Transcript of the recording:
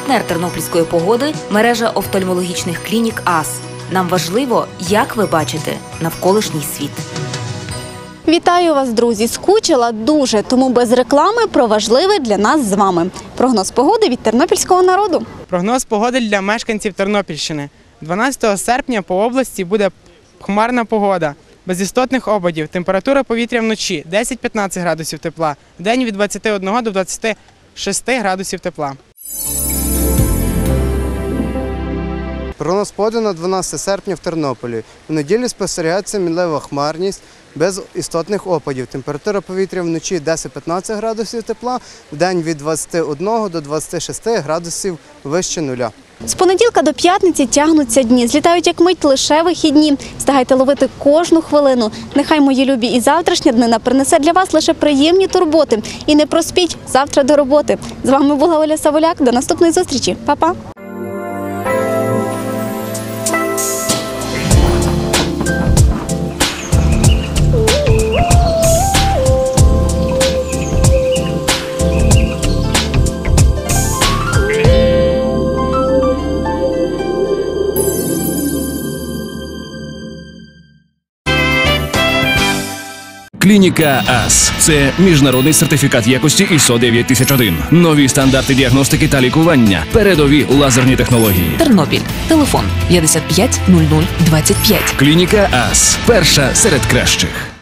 Партнер тернопільської погоди – мережа офтальмологічних клінік АС. Нам важливо, як ви бачите навколишній світ. Вітаю вас, друзі! Скучила дуже, тому без реклами про важливе для нас з вами. Прогноз погоди від тернопільського народу. Прогноз погоди для мешканців Тернопільщини. 12 серпня по області буде хмарна погода, без істотних опадів. Температура повітря вночі 10-15 градусів тепла, вдень від 21 до 26 градусів тепла. Прогноз погоди на 12 серпня в Тернополі. У неділю спостерігається мінлива хмарність без істотних опадів. Температура повітря вночі 10-15 градусів тепла, вдень від 21 до 26 градусів вище нуля. З понеділка до п'ятниці тягнуться дні. Злітають як мить лише вихідні. Встигайте ловити кожну хвилину. Нехай, мої любі, і завтрашня днина принесе для вас лише приємні турботи. І не проспіть завтра до роботи. З вами була Оля Савуляк. До наступної зустрічі. Па-па! Клініка АС – це міжнародний сертифікат якості ISO 9001. Нові стандарти діагностики та лікування. Передові лазерні технології. Тернопіль. Телефон 55 00 25. Клініка АС – перша серед кращих.